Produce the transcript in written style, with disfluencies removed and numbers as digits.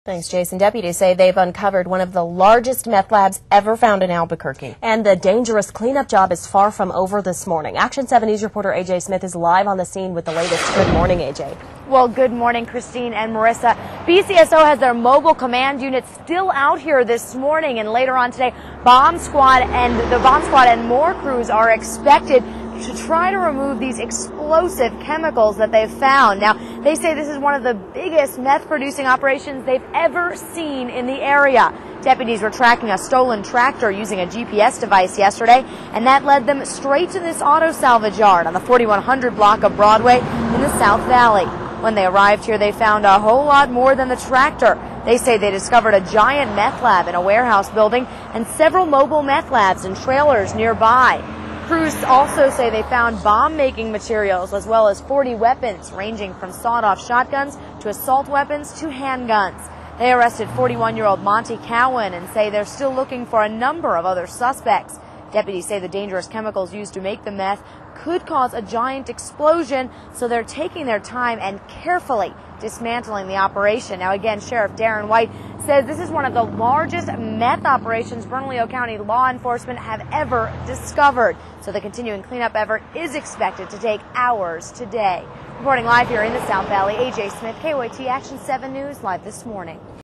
Thanks, Jason. Deputies say they've uncovered one of the largest meth labs ever found in Albuquerque. And the dangerous cleanup job is far from over this morning. Action 7 News reporter AJ Smith is live on the scene with the latest. Good morning, AJ. Well, good morning, Christine and Marissa. BCSO has their mobile command unit still out here this morning, and later on today, the bomb squad and more crews are expected to try to remove these explosive chemicals that they've found. Now, they say this is one of the biggest meth-producing operations they've ever seen in the area. Deputies were tracking a stolen tractor using a GPS device yesterday, and that led them straight to this auto salvage yard on the 4100 block of Broadway in the South Valley. When they arrived here, they found a whole lot more than the tractor. They say they discovered a giant meth lab in a warehouse building and several mobile meth labs and trailers nearby. Crews also say they found bomb-making materials as well as 40 weapons ranging from sawed-off shotguns to assault weapons to handguns. They arrested 41-year-old Monty Cowan and say they're still looking for a number of other suspects. Deputies say the dangerous chemicals used to make the meth could cause a giant explosion, so they're taking their time and carefully dismantling the operation. Now again, Sheriff Darren White says this is one of the largest meth operations Bernalillo County law enforcement have ever discovered. So the continuing cleanup effort is expected to take hours today. Reporting live here in the South Valley, AJ Smith, KOAT Action 7 News, live this morning.